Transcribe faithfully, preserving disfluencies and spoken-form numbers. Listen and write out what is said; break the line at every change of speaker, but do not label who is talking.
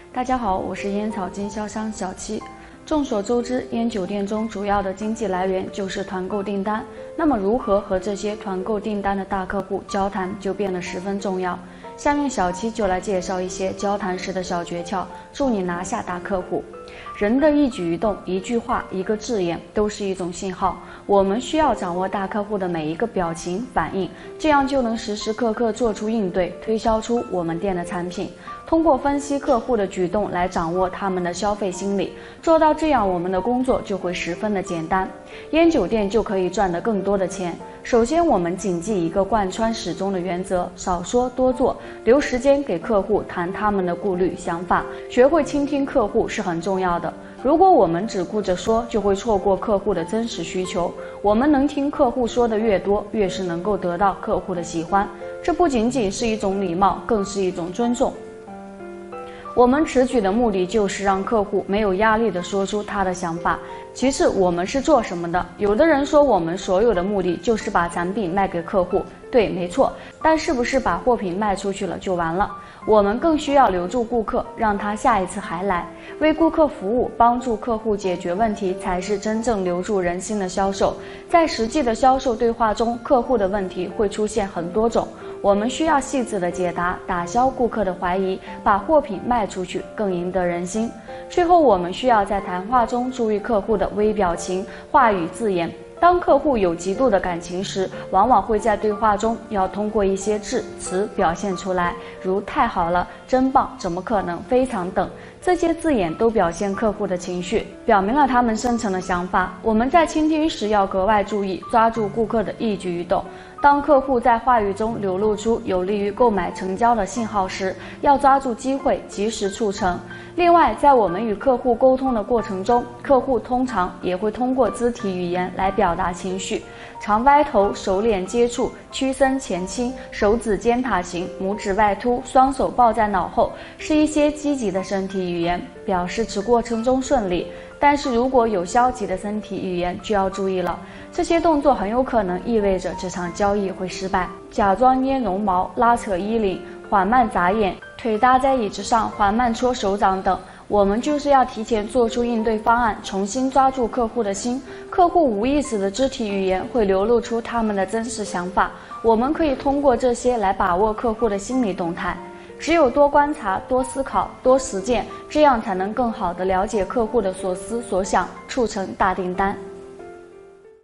大家好，我是烟草经销商小七。众所周知，烟酒店中主要的经济来源就是团购订单。那么，如何和这些团购订单的大客户交谈，就变得十分重要。下面小七就来介绍一些交谈时的小诀窍，助你拿下大客户。人的一举一动、一句话、一个字眼都是一种信号，我们需要掌握大客户的每一个表情反应，这样就能时时刻刻做出应对，推销出我们店的产品。通过分析客户的举动来掌握他们的消费心理，做到这样，我们的工作就会十分的简单，烟酒店就可以赚得更多的钱。首先，我们谨记一个贯穿始终的原则：少说多做，留时间给客户谈他们的顾虑、想法，学会倾听客户是很重要的。如果我们只顾着说，就会错过客户的真实需求。我们能听客户说的越多，越是能够得到客户的喜欢。这不仅仅是一种礼貌，更是一种尊重。我们此举的目的就是让客户没有压力地说出他的想法。其次，我们是做什么的？有的人说我们所有的目的就是把产品卖给客户，对，没错。但是不是把货品卖出去了就完了？我们更需要留住顾客，让他下一次还来，为顾客服务，帮助客户解决问题，才是真正留住人心的销售。在实际的销售对话中，客户的问题会出现很多种。我们需要细致的解答，打消顾客的怀疑，把货品卖出去，更赢得人心。最后，我们需要在谈话中注意客户的微表情、话语字眼。当客户有极度的感情时，往往会在对话中要通过一些字词表现出来，如太好了、真棒、怎么可能、非常等。这些字眼都表现客户的情绪，表明了他们深层的想法。我们在倾听时要格外注意，抓住顾客的一举一动。当客户在话语中流露出有利于购买成交的信号时，要抓住机会，及时促成。另外，在我们与客户沟通的过程中，客户通常也会通过肢体语言来表达情绪，常歪头、手脸接触、屈身前倾、手指尖塔形、拇指外凸、双手抱在脑后，是一些积极的身体语言，表示此过程中顺利。但是如果有消极的身体语言，就要注意了，这些动作很有可能意味着这场交易会失败。假装捏绒毛、拉扯衣领、缓慢眨眼、腿搭在椅子上、缓慢搓手掌等，我们就是要提前做出应对方案，重新抓住客户的心。客户无意识的肢体语言会流露出他们的真实想法，我们可以通过这些来把握客户的心理动态。只有多观察、多思考、多实践，这样才能更好地了解客户的所思所想，促成大订单。